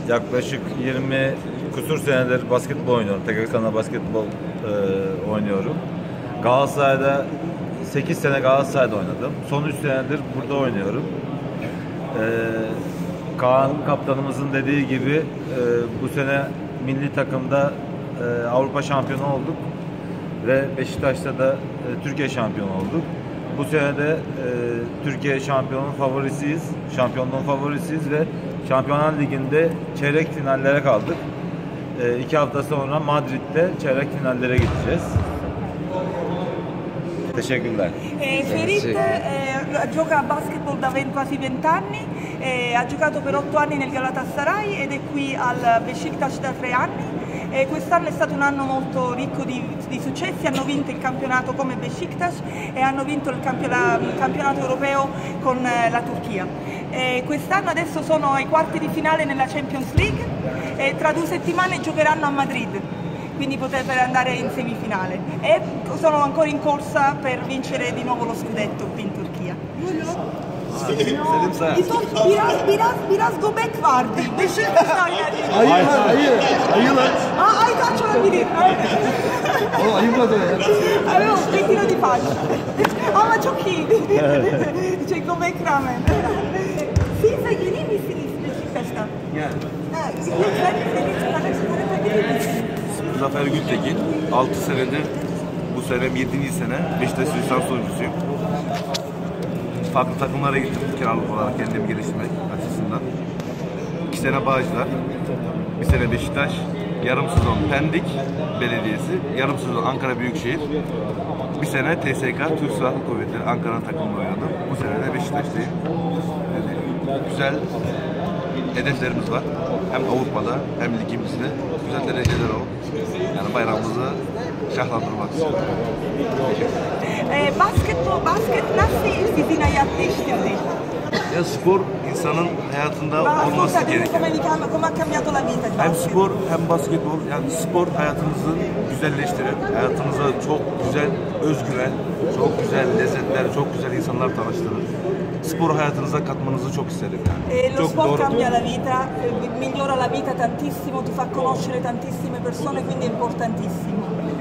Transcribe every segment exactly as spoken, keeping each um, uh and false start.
yaklaşık yirmi kusur senedir basketbol oynuyorum. Tekrar sana basketbol e, oynuyorum. Galatasaray'da sekiz sene Galatasaray'da oynadım. Son üç senedir burada oynuyorum. E, Kaan kaptanımızın dediği gibi e, bu sene milli takımda e, Avrupa şampiyonu olduk. Ve Beşiktaş'ta da e, Türkiye şampiyonu olduk. Bu sene de e, Türkiye şampiyonun favorisiyiz. Şampiyonluğun favorisiyiz ve Şampiyonlar Ligi'nde çeyrek finallere kaldık. E, iki hafta sonra Madrid'de çeyrek finallere gideceğiz. Teşekkürler. Eh, Ferit eh, gioca a basketball da quasi venti anni, eh, ha giocato per otto anni nel Galatasaray ed è qui al Beşiktaş da tre anni. Eh, quest'anno è stato un anno molto ricco di, di successi, hanno vinto il campionato come Beşiktaş e hanno vinto il campionato, il campionato europeo con eh, la Turchia. Eh, quest'anno adesso sono ai quarti di finale nella Champions League e tra due settimane giocheranno a Madrid, quindi potrebbero andare in semifinale e sono ancora in corsa per vincere di nuovo lo scudetto qui in Turchia. Biraz biraz biraz göbek vardı. Beşiktaş oynardı. Hayır hayır. Hayır lan. Aa, Aytaç olabilir. O ayırmadı ya. Avevo un pettino di faccia. Ama çok iyiydi. Şey göbek rağmen. Siz de yeni misiniz Beşiktaş'tan? Yani. Ha, lütfen seni tanıştırabilir misiniz? Zafer Gültekin, altı senedir, bu sene yedinci sene Beşiktaş lisans oyuncusuyum. Farklı takımlara gittim kiralık olarak kendimi geliştirmek açısından. İki sene Bağcılar, bir sene Beşiktaş, yarım sezon Pendik Belediyesi, yarım sezon Ankara Büyükşehir, bir sene T S K Türk Silahlı Kuvvetleri Ankara takımında oynadım. Bu sene de Beşiktaş'tayım. Yani güzel hedeflerimiz var. Hem Avrupa'da hem ligimizde güzel dereceler olup yani bayramımızı şahlandırmak istiyorum. Eh, basketbol, basket nasıl sizin hayat değiştirdi? Ya spor insanın hayatında olması gerekiyor. Come ha cambiato la vita? Hem spor hem basketbol, yani spor hayatınızı güzelleştirir. Hayatınıza çok güzel özgüven, çok güzel lezzetler, çok güzel insanlar tanıştırır. Spor hayatınıza katmanızı çok isterim yani. Eh, lo çok sport doğru. cambia la vita, eh, migliora la vita tantissimo, ti fa conoscere tantissime persone, quindi è importantissimo.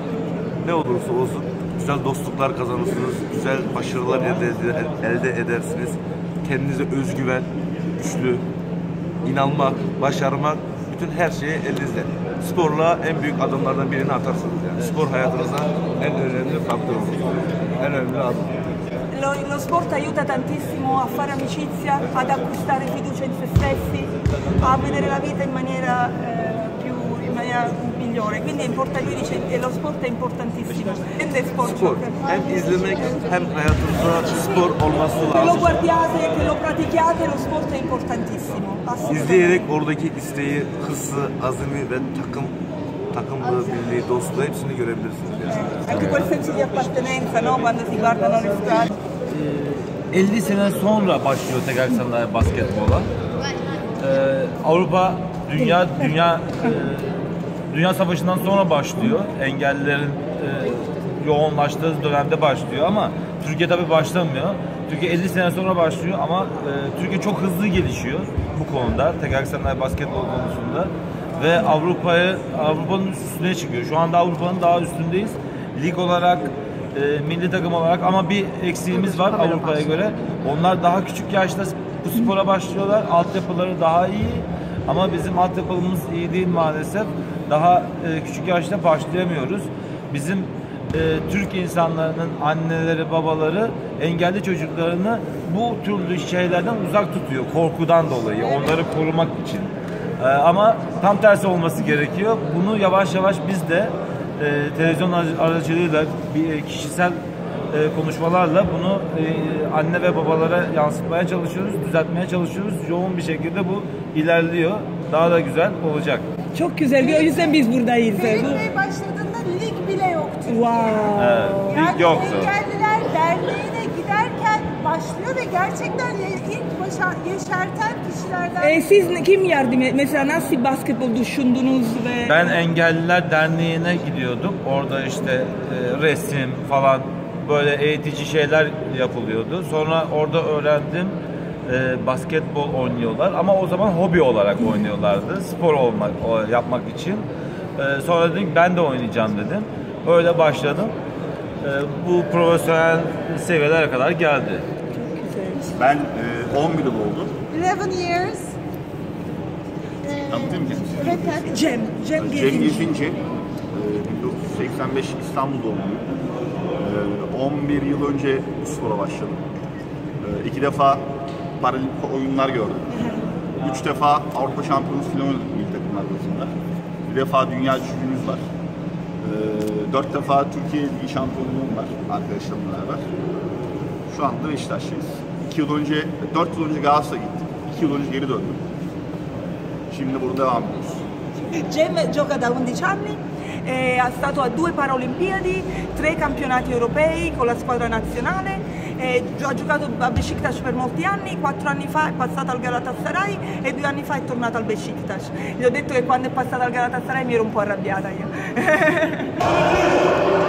Ne olursa olsun güzel dostluklar kazanırsınız, güzel başarılar elde, elde edersiniz. Kendinize özgüven, güçlü, inanmak, başarmak, bütün her şeyi elinizde. Sporla en büyük adımlardan birini atarsınız yani. Spor hayatınıza en önemli faktör olur. En önemli adım. Lo, lo sport aiuta tantissimo a fare amicizia, ad acquistare fiducia in se stessi, a vedere la vita in maniera eh, più in maniera migliore. Quindi è importante, lui dice che lo sport è importantissimo. È sport. Spor. Hem izlemek hem hayatınızda spor olması Che lo lazım. guardiate, che lo pratichiate, lo sport è importantissimo. İzleyerek oradaki isteği, hırsı, azimi ve takım takımlığı, birliği, dostluğu hepsini görebilirsiniz. Yani. Anche quel senso di appartenenza, no? Quando si guardano le squadre. elli sene sonra başlıyor tekrar sanayi basketbola. Ee, Avrupa dünya dünya e, dünya savaşından sonra başlıyor. Engellilerin e, yoğunlaştığı dönemde başlıyor ama Türkiye tabii başlamıyor. Türkiye elli sene sonra başlıyor ama e, Türkiye çok hızlı gelişiyor bu konuda. Tekrar sanayi basketbol konusunda ve Avrupa'yı Avrupa'nın üstüne çıkıyor. Şu anda Avrupa'nın daha üstündeyiz. Lig olarak, e, milli takım olarak ama bir eksiğimiz var Avrupa'ya göre. Onlar daha küçük yaşta bu spora başlıyorlar. Altyapıları daha iyi ama bizim altyapımız iyi değil maalesef. Daha e, küçük yaşta başlayamıyoruz. Bizim e, Türk insanlarının anneleri, babaları engelli çocuklarını bu türlü şeylerden uzak tutuyor korkudan dolayı. Onları korumak için. E, ama tam tersi olması gerekiyor. Bunu yavaş yavaş biz de e, televizyon aracılığıyla bir kişisel e, konuşmalarla bunu e, anne ve babalara yansıtmaya çalışıyoruz, düzeltmeye çalışıyoruz. Yoğun bir şekilde bu ilerliyor. Daha da güzel olacak. Çok güzel. O yüzden biz buradayız. Ferit Bey başladığında lig bile yoktu. Wow. Evet, Yani lig yoktu. Engelliler Derneği'ne giderken başlıyor ve gerçekten ilk başa yeşerten kişilerden. E, siz kim yardım et? Mesela nasıl basketbol düşündünüz ve... Ben Engelliler Derneği'ne gidiyordum. Orada işte e, resim falan böyle eğitici şeyler yapılıyordu. Sonra orada öğrendim. e, basketbol oynuyorlar ama o zaman hobi olarak oynuyorlardı. Spor olmak, o, yapmak için. E, sonra dedim ben de oynayacağım dedim. Öyle başladım. E, bu profesyonel seviyelere kadar geldi. Ben e, on bir yıl oldu. eleven years. Tanıtayım kendisi. Evet, evet. Cem, Cem Cem Gezinci. Gezinci. e, bin dokuz yüz seksen beş İstanbul doğumluyum. E, on bir yıl önce bu spora başladım. E, iki defa Paralimpi oyunlar gördüm. Üç defa Avrupa Şampiyonası finali oynadık milli takımlar arasında. Bir defa dünya üçüncümüz var. E, dört defa Türkiye Ligi şampiyonluğum var arkadaşlarımla beraber. Şu anda Beşiktaş'tayız. İki yıl önce, dört yıl önce Galatasaray'a gittim. İki yıl önce geri döndüm. Şimdi burada devam ediyoruz. Cem gioca da undici anni, è stato a due Paralimpiadi, tre campionati europei con la squadra nazionale, eh, ha giocato a Beşiktaş per molti anni, quattro anni fa è passato al Galatasaray e due anni fa è tornato al Beşiktaş. Gli ho detto che quando è passato al Galatasaray mi ero un po' arrabbiata io.